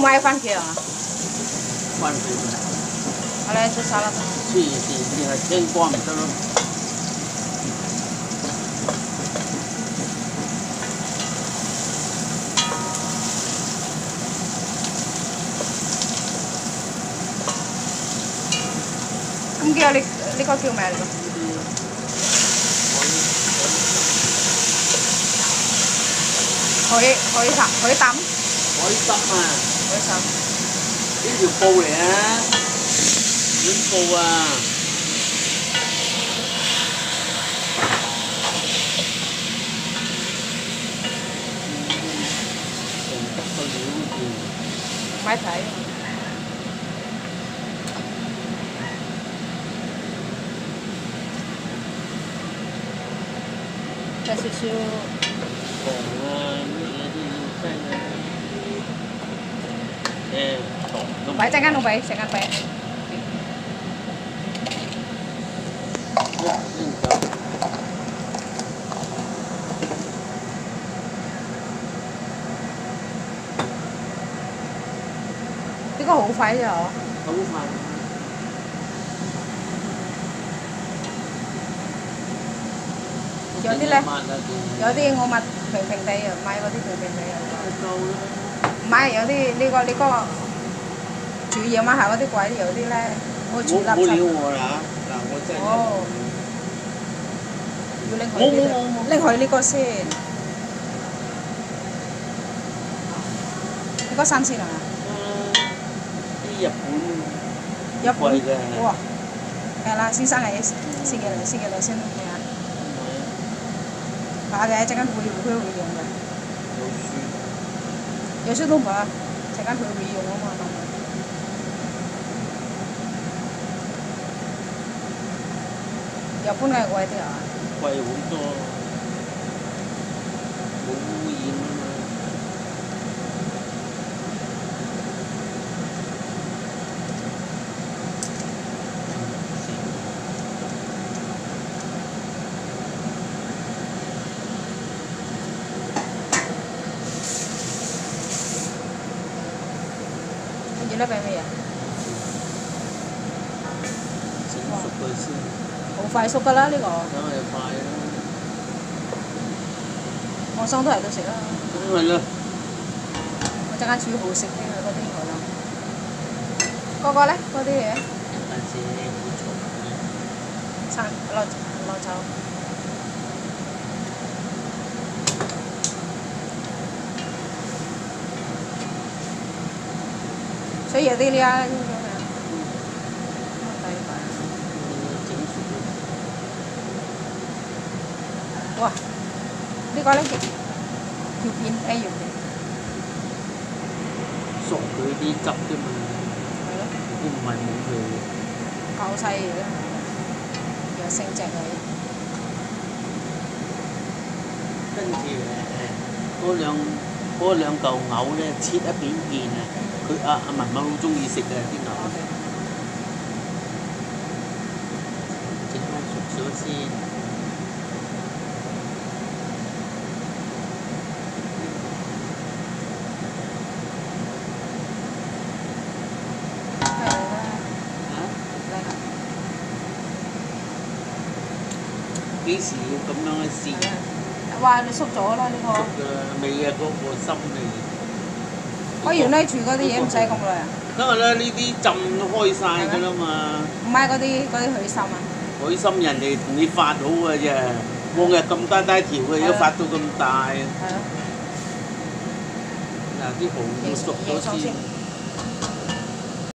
買番茄啊？ 番茄。 我嚟做沙律。 是，你係青瓜咪得咯。 咁叫呢個叫咩嚟㗎？海膽。 海參啊！ 海參。 呢條布嚟啊！軟布啊！成得個料字。 咪睇。再少少。 糖啊，乜嘢都要雞啊！糖都。 擺陣間我俾，陣間俾。呢個好快啫嗬。 好快。 有啲咧，有啲我買平平地啊，買嗰啲平平地啊。 夠啦。 唔係，有啲呢個煮嘢買下嗰啲貴，有啲咧我煮垃圾。 冇料我啦，嗱我真係。哦。 要拎去拎去呢個先。呢個3,000啊？ 啲日本嘅。 哇！係啦，先生係先幾兩先咩啊？買嘅，陣間會用嘅。有書都唔係，陣間佢會用啊嘛。日本嘅貴啲啊？ 貴好多，冇污染啊嘛。 煮得俾咩啊？ 整熟佢先。 好快熟㗎啦呢個。 梗係快啦。 我生都嚟到食啦。 梗係啦。 我陣間煮好食啲嘅嗰啲我諗。嗰個咧，嗰啲嘢。 但是好重嘅。 生落酒。所以有啲呢啊，哇！呢個咧條片一樣嘅， 熟佢啲汁啫嘛。 係咯。 都唔係冇佢嘅。 夠細嘅，又成隻嚟。 跟住嗰兩嚿牛咧，切一片片啊！佢阿文文好中意食嘅啲牛。整翻熟咗先。 係啦。 嚇？ 嚟啦。 幾時要咁樣去試？ 話你熟咗啦呢個。 熟㗎，未啊，嗰個心未。 我原來煮嗰啲嘢唔使咁耐啊。 梗係啦，呢啲浸開晒㗎啦嘛。 唔係嗰啲海參啊。 海參人哋同你發好嘅啫，往日咁低條嘅，而家發到咁大。 係咯。 嗱啲蠔要熟咗先。